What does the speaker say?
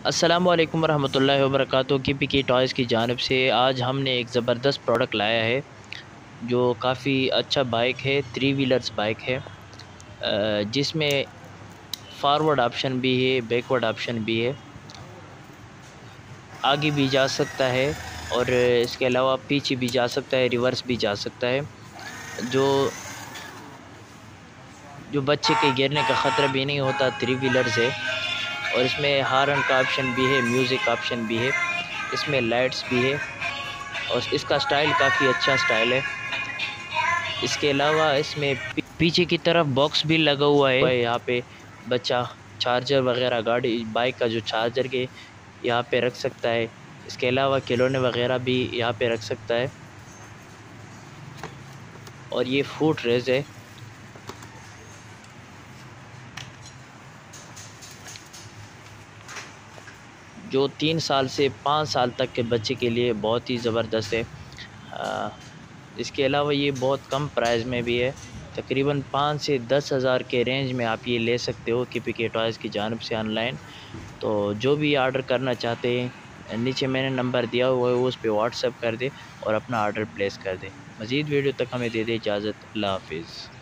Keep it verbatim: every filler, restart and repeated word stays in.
अस्सलामु अलैकुम वरहमतुल्लाहि वबरकातुहू। की पी की टॉयज़ की जानिब से आज हमने एक ज़बरदस्त प्रोडक्ट लाया है जो काफ़ी अच्छा बाइक है, थ्री व्हीलर्स बाइक है, अ, जिसमें फारवर्ड ऑप्शन भी है, बैकवर्ड ऑप्शन भी है, आगे भी जा सकता है और इसके अलावा पीछे भी जा सकता है, रिवर्स भी जा सकता है। जो जो बच्चे के गिरने का ख़तरा भी नहीं होता, थ्री व्हीलर्स है। और इसमें हॉर्न का ऑप्शन भी है, म्यूज़िक ऑप्शन भी है, इसमें लाइट्स भी है और इसका स्टाइल काफ़ी अच्छा स्टाइल है। इसके अलावा इसमें पीछे की तरफ बॉक्स भी लगा हुआ है। यहाँ पे बच्चा चार्जर वगैरह गाड़ी बाइक का जो चार्जर के यहाँ पे रख सकता है। इसके अलावा खिलौने वगैरह भी यहाँ पे रख सकता है। और ये फुट रेस है। जो तीन साल से पाँच साल तक के बच्चे के लिए बहुत ही ज़बरदस्त है। आ, इसके अलावा ये बहुत कम प्राइस में भी है, तकरीबन पाँच से दस हज़ार के रेंज में आप ये ले सकते हो के पी के टॉयज़ की जानिब से ऑनलाइन। तो जो भी ऑर्डर करना चाहते हैं, नीचे मैंने नंबर दिया हुआ है, वो उस पर व्हाट्सएप कर दे और अपना ऑर्डर प्लेस कर दे। मज़ीद वीडियो तक हमें दे दे इजाज़त। अल्लाह हाफिज़।